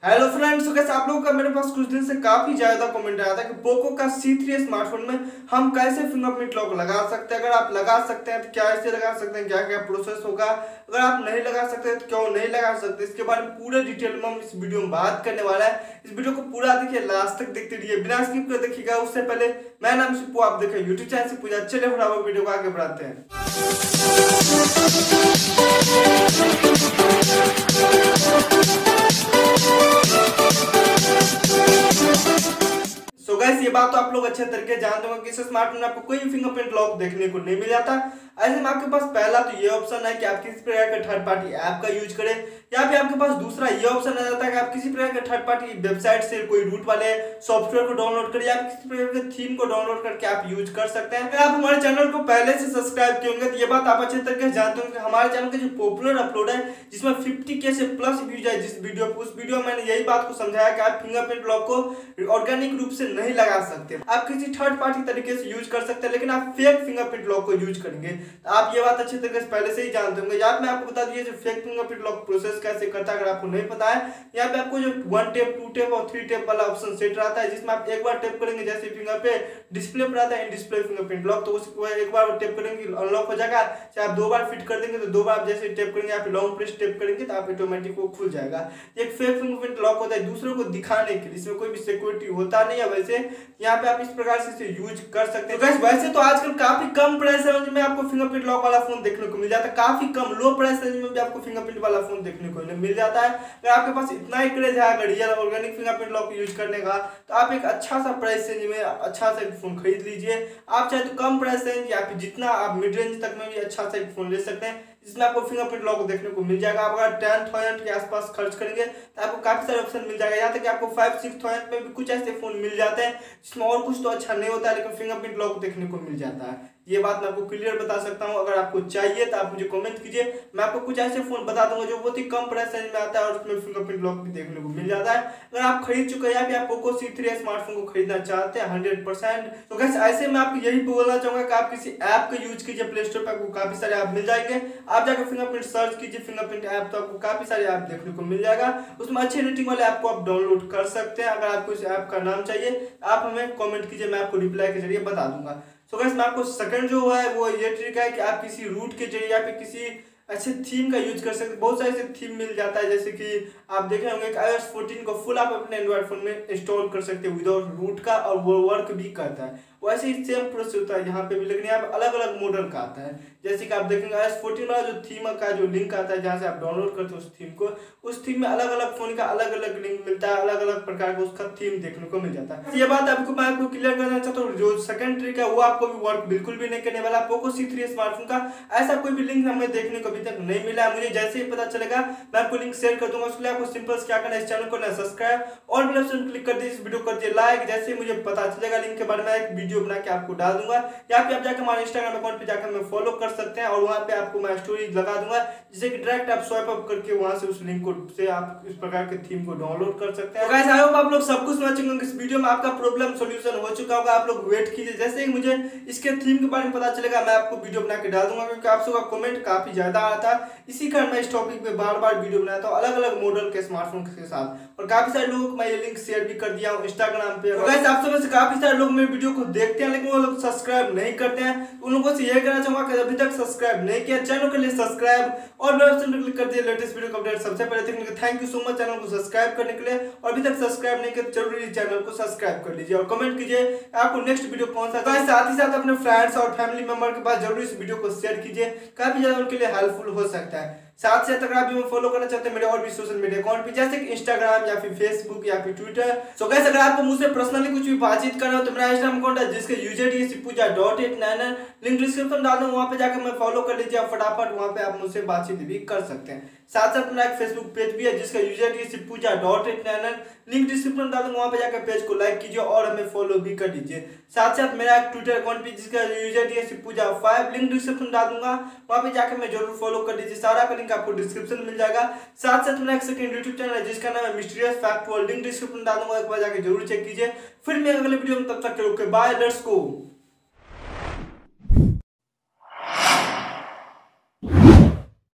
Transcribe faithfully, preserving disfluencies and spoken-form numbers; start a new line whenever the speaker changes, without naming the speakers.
Hello friends, तो कैसे आप लोगों का मेरे पास कुछ दिन से काफी ज्यादा कमेंट आया था कि पोको का सी थ्री स्मार्टफोन में हम कैसे फिंगरप्रिंट लॉक लगा सकते हैं। अगर आप लगा सकते हैं तो क्या ऐसे लगा सकते हैं, क्या क्या प्रोसेस होगा। अगर आप नहीं लगा सकते तो क्यों नहीं लगा सकते, इसके बारे में पूरे डिटेल में हम इस वीडियो में बात करने वाला है। इस वीडियो को पूरा देखिए, लास्ट तक देखते रहिए, बिना स्किप कर देखिएगा। उससे पहले मैं नाम सिप्पू, आप देखें यूट्यूब चैनल से पूजा। चले फटाफट वीडियो को आगे बढ़ाते हैं। सो गाइस, ये बात तो आप लोग अच्छे तरीके जानते होंगे कि इस स्मार्टफोन में आपको कोई फिंगरप्रिंट लॉक देखने को नहीं मिल जाता। ऐसे में आपके पास पहला तो ये ऑप्शन है कि आप किसी प्रकार का थर्ड पार्टी ऐप का यूज करें, या फिर आपके पास दूसरा ये ऑप्शन आ जाता है कि आप किसी प्रकार के थर्ड पार्टी वेबसाइट से कोई रूट वाले सॉफ्टवेयर को डाउनलोड करें, या किसी प्रकार के थीम को डाउनलोड करके आप यूज कर सकते हैं। अगर आप हमारे चैनल को पहले से सब्सक्राइब किए होंगे तो ये बात आप अच्छे तरीके से जानते होंगे कि हमारे चैनल का जो पॉपुलर अपलोड है जिसमें फिफ्टी के से प्लस व्यूज है जिस वीडियो उस वीडियो में मैंने यही बात को समझाया कि आप फिंगरप्रिंट लॉक को ऑर्गेनिक रूप से नहीं लगा सकते, आप किसी थर्ड पार्टी तरीके से यूज कर सकते हैं, लेकिन आप फेक फिंगरप्रिंट लॉक को यूज करेंगे। तो आप ये बात अच्छे तरीके से पहले से ही जानते होंगे। यहाँ मैं आपको बता दिए जो फेक फिंगरप्रिंट लॉक प्रोसेस कैसे करता है। अगर आपको नहीं पता है, यहाँ पे आपको जो वन टेप, टू टेप और थ्री टेप वाला ऑप्शन सेट रहता है, जिसमें आप एक बार टेप करेंगे जैसे फिंगर पे डिस्प्ले पर आता है इन डिस्प्ले फिंगरप्रिंट लॉक, तो उसको एक बार टेप करेंगे अनलॉक हो जाएगा। चाहे आप दो बार फिट कर देंगे तो दो बार जैसे टेप करेंगे, आप लॉन्ग प्रेस टेप करेंगे तो आप ऑटोमेटिक वो खुल जाएगा। एक फेक फिंगरप्रिंट लॉक होता है दूसरों को दिखाने के लिए, इसमें कोई भी सिक्योरिटी होता नहीं है। वैसे यहाँ पे आप इस प्रकार से इसे यूज कर सकते हैं। तो वैसे तो आजकल काफी कम प्राइस रेंज में आपको फिंगरप्रिंट लॉक वाला फोन देखने को मिल जाता है, काफी कम लो प्राइस रेंज में भी आपको फिंगरप्रिंट वाला फोन देखने को मिल जाता है। अगर आपके पास इतना ही क्रेज है अगर real organic fingerprint lock use करने का, तो आप एक अच्छा सा प्राइस रेंज में अच्छा सा फोन खरीद लीजिए। आप चाहे तो कम प्राइस रेंज या फिर जितना आप मिड रेंज तक में भी अच्छा सा एक फोन ले सकते हैं जिसमें आपको फिंगरप्रिंट लॉक देखने को मिल जाएगा। आप अगर टेन थाउजेंड के आसपास खर्च करेंगे तो आपको काफी सारे ऑप्शन मिल जाएगा। यहाँ तक कि आपको फाइव सिक्स थाउजेंड में भी कुछ ऐसे फोन मिल जाते हैं जिसमें और कुछ तो अच्छा नहीं होता है, लेकिन फिंगरप्रिंट लॉक देखने को मिल जाता है। ये बात मैं आपको क्लियर बता सकता हूँ। अगर आपको चाहिए तो आप मुझे कमेंट कीजिए, मैं आपको कुछ ऐसे फोन बता दूंगा जो बहुत ही कम प्राइस रेंज में आता है और उसमें फिंगरप्रिंट लॉक भी देखने को मिल जाता है। अगर आप खरीद चुके हैं या फिर आप पोको सी थ्री स्मार्टफोन को खरीदना चाहते हैं हंड्रेड परसेंट, तो गाइस ऐसे में आपको यही बोलना चाहूंगा कि आप किसी ऐप का यूज कीजिए। प्ले स्टोर पर आपको काफी सारे ऐप मिल जाएंगे, आप जाकर फिंगरप्रिंट सर्च कीजिए फिंगरप्रिंट ऐप, तो आपको काफी सारे ऐप देखने को मिल जाएगा। उसमें अच्छे रेटिंग वाले ऐप को आप डाउनलोड कर सकते हैं। अगर आपको इस ऐप का नाम चाहिए आप हमें कमेंट कीजिए, मैं आपको रिप्लाई के जरिए बता दूंगा। सो गाइस, मैं आपको सेकंड जो है वो ये ट्रिक है कि आप किसी रूट के जरिए या फिर किसी अच्छे थीम का यूज कर सकते हैं। बहुत सारे ऐसे थीम मिल जाता है, जैसे कि आप देखे होंगे कि आई ओ एस फोर्टीन को फुल आप अपने एंड्रॉइड फोन में इंस्टॉल कर सकते हैं विदाउट रूट का, और वो वर्क भी करता है। वैसे ही सेम प्रोसेस होता है यहाँ पे भी, लेकिन यहाँ पे अलग अलग मॉडल का आता है। जैसे कि आप देखेंगे आई ओ एस फोर्टीन वाला जो थीम का जो लिंक आता है जहाँ से आप डाउनलोड करते हो उस थीम को, उस थीम में अलग अलग फोन का अलग अलग लिंक मिलता है, अलग अलग प्रकार का उसका थीम देखने को मिल जाता है। ये बात आपको मैं आपको क्लियर करना चाहता हूँ। जो सेकंड ट्रिक है वो आपको भी वर्क बिल्कुल भी नहीं करने वाला। पोको सी थ्री स्मार्टफोन का ऐसा कोई भी लिंक हमें देखने को अभी तक नहीं मिला। मुझे जैसे ही पता चलेगा मैं आपको लिंक शेयर कर दूंगा। उसके लिए आपको सिंपल क्या करना है, इस चैनल को ना सब्सक्राइब और बेल आइकन क्लिक कर दीजिए, इस वीडियो कर दिए लाइक। जैसे ही मुझे पता चलेगा लिंक के बारे में एक वीडियो बना के आपको डाल दूंगा, या फिर आप जाकर हमारे इंस्टाग्राम अकाउंट पे जाकर हमें फॉलो कर सकते हैं और वहां पे आपको मैं स्टोरी लगा दूंगा, जिससे कि डायरेक्ट आप स्वाइप अप करके वहां से उस लिंक को से आप इस प्रकार के थीम को डाउनलोड कर सकते हैं। तो गाइस, आई होप आप लोग सब कुछ समझ चुके होंगे। इस वीडियो में आपका प्रॉब्लम सॉल्यूशन हो चुका होगा। आप लोग वेट कीजिए, जैसे ही मुझे इसके थीम के बारे में पता चलेगा मैं आपको वीडियो बना के डाल दूंगा, क्योंकि आप सबका कमेंट काफी ज्यादा आता है। इसी कारण मैं इस टॉपिक पे बार बार वीडियो बनाता हूँ अलग अलग मॉडल के स्मार्टफोन के साथ, और काफी सारे लोगों को मैं ये लिंक शेयर भी कर दिया हूँ इंस्टाग्राम पे। तो गाइस, आप सब में से काफी सारे लोग मेरे वीडियो को देखते हैं लेकिन वो लोग सब्सक्राइब नहीं करते हैं। उन लोगों से यह कहना चाहूंगा कि अभी तक सब्सक्राइब नहीं किया चैनल के लिए सब्सक्राइब और बेल आइकन क्लिक कर दिए लेटेस्ट वीडियो का अपडेट सबसे पहले देखने के लिए। Thank you so much channel को सब्सक्राइब करने के लिए, और अभी तक सब्सक्राइब नहीं किया जरूरी चैनल को सब्सक्राइब कर लीजिए और कमेंट कीजिए आपको नेक्स्ट वीडियो कौन सा चाहिए। साथ ही साथ अपने फ्रेंड्स और फैमिली मेंबर के पास जरूर इस वीडियो को शेयर कीजिए, काफी ज्यादा उनके लिए हेल्पफुल हो सकता है। साथ साथ अगर आप भी फॉलो करना चाहते हैं मेरे और भी सोशल मीडिया अकाउंट पे, जैसे कि इंस्टाग्राम या फिर फेसबुक या फिर ट्विटर। सो गाइस, अगर आपको मुझसे पर्सनली कुछ भी बातचीत करना हो तो मेरा इंस्टाग्राम अकाउंट है जिसका यूजर डी सिप्पूजा dot at nine nine, link description डाल दूंगा, वहां पे जाकर मैं फॉलो कर लीजिए और फटाफट वहां पे आप मुझसे बातचीत भी कर सकते हैं। साथ साथ मेरा एक फेसबुक पेज भी है जिसका यूजर डी सिप्पूजा dot at nine nine, link description डाल दूंगा, वहां पे जाकर पेज को लाइक कीजिए और हमें फॉलो भी कर लीजिए। साथ साथ मेरा एक ट्विटर अकाउंट भी जिसका यूजर डी सिप्पूजा फाइव, लिंक डिस्क्रिप्शन डाल दूंगा, वहां पे जाकर मैं जरूर फॉलो कर लीजिए। सारा का लिंक आपको डिस्क्रिप्शन मिल जाएगा। साथ साथ मेरा एक सेकंड यूट्यूब चैनल है जिसका नाम है mysterious fact world, link description डाल दूंगा, एक बार जाकर जरूर चेक कीजिए। फिर मैं अगले वीडियो में, तब तक के ओके बाय, लेट्स गो।